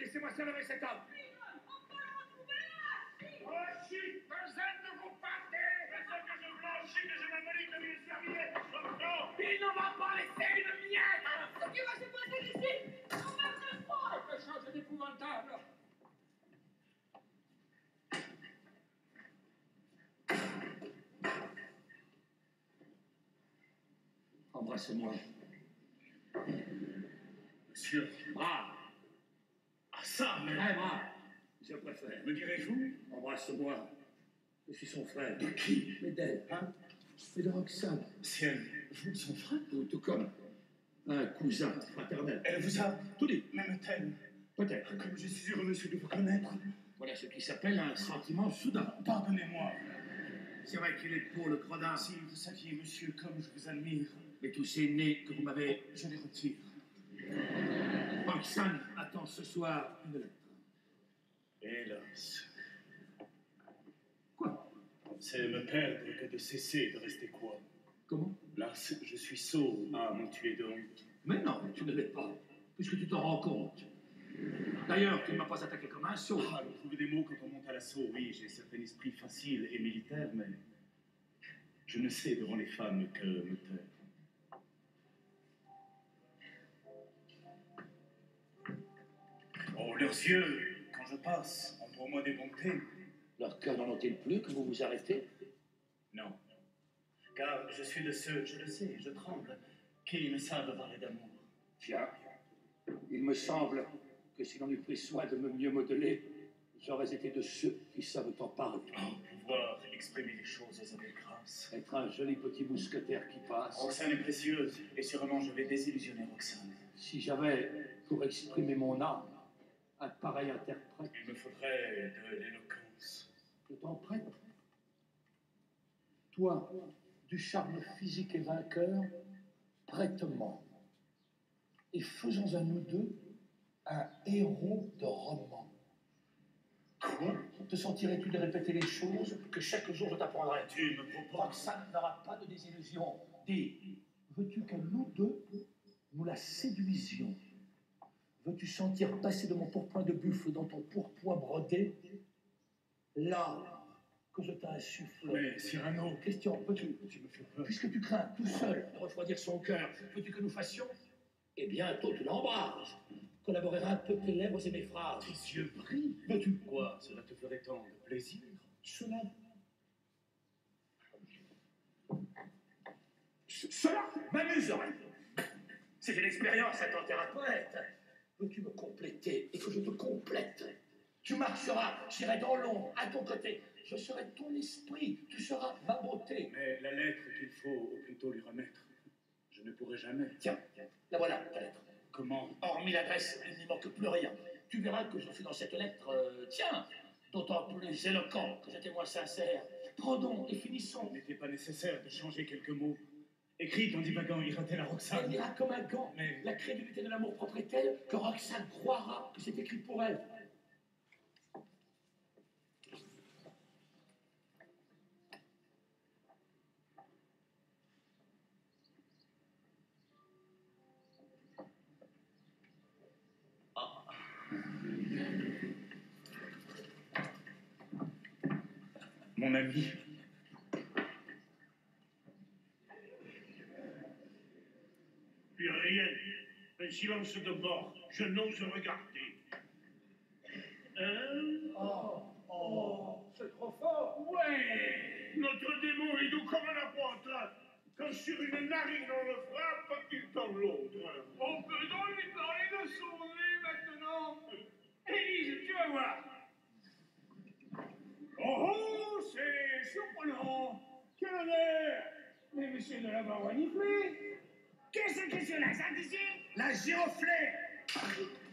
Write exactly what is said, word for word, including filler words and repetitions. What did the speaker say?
Laissez-moi seul avec cet homme. Blanchi, personne ne vous partez. C'est ça que je blanchis, que je m'amener comme une serviette. Il ne va pas laisser une miette. Ce qui va se passer ici, on va se froid. Quelque chose d'épouvantable. Embrassez-moi. Monsieur. Brave. Ah, ça, mais... Très brave. Je préfère. Me direz-vous? Embrasse-moi. Je suis son frère. De qui? Mais d'elle. Hein? Et de Roxane. Ciel, vous, son frère? Tout, tout comme un cousin fraternel. Elle vous a Tout dit. M'aime-t-elle? Peut-être. Comme je suis heureux, monsieur, de vous connaître. Voilà ce qui s'appelle un sentiment soudain. Pardonnez-moi. C'est vrai qu'il est pour le gredin. Si vous saviez, monsieur, comme je vous admire. Mais tous ces nez que vous m'avez... Je les retire. Roxane attend ce soir une lettre. Hélas. Quoi? C'est me perdre que de cesser de rester quoi? Comment? Là, je suis sot à m'en tuer de honte. Mais non, tu ne l'es pas, puisque tu t'en rends compte. D'ailleurs, tu ne m'as pas attaqué comme un sot. Ah, vous trouvez des mots quand on monte à l'assaut, oui, j'ai certain esprit facile et militaire, mais je ne sais devant les femmes que me taire. Oh, leurs yeux, quand je passe, ont pour moi des bontés. Leur cœur n'en ont-ils plus que vous vous arrêtez? Non, car je suis de ceux, je le sais, je tremble, qui ne savent parler d'amour. Tiens, il me semble que si l'on eût pris soin de me mieux modeler, j'aurais été de ceux qui savent en parler. Oh, pouvoir exprimer les choses avec grâce. Être un joli petit mousquetaire qui passe. Roxane est précieuse, et sûrement je vais désillusionner Roxane. Si j'avais, pour exprimer mon âme, un pareil interprète... Il me faudrait de l'éloquence. Je t'en prête. Toi, du charme physique et vainqueur, prête-moi. Et faisons à nous deux un héros de roman. Quoi? Te sentirais-tu de répéter les choses que chaque jour je t'apprendrai? Tu me proposes... Roxane n'aura pas de désillusion. Dis, veux-tu que nous deux, nous la séduisions? Veux-tu sentir passer de mon pourpoint de buffle dans ton pourpoint brodé là que je t'insuffle? Mais, Cyrano... Question, veux-tu, Tu me fais peur. puisque tu crains tout seul de refroidir son cœur, veux-tu que nous fassions? Et bientôt tu l'embrases. Collaborer un peu tes lèvres et mes phrases. Tes yeux brillent. Veux-tu? Quoi? Cela te ferait tant de plaisir? Cela... Ce- Cela m'amuserait. C'est une expérience à ton thérapeute. Veux-tu me compléter et que je te complète? Tu marcheras, j'irai dans l'ombre, à ton côté. Je serai ton esprit, tu seras ma beauté. Mais la lettre qu'il faut au plus tôt lui remettre, je ne pourrai jamais. Tiens, la voilà, ta lettre. Comment? Hormis l'adresse, il n'y manque plus rien. Tu verras que je suis dans cette lettre, euh, tiens, d'autant plus éloquent que j'étais moins sincère. Prenons et finissons. Il n'était pas nécessaire de changer quelques mots. Écrit en divagant, ira-t-elle à Elle Roxane? ira comme un gant. Mais- La crédulité de l'amour propre est telle que Roxane croira que c'est écrit pour elle. Mon ami, Plus rien. Un silence de mort. Je n'ose regarder. Hein? Oh, oh, c'est trop fort. Ouais! Notre démon est doux comme un apôtre. Quand sur une narine on le frappe, il tend l'autre. On peut donc lui parler de son nez maintenant. Élise, tu vas voir. Oh oh, c'est surprenant. Quel honneur. Mais monsieur ne l'a pas reniflé. Qu'est-ce que c'est la sainte ici? La giroflée.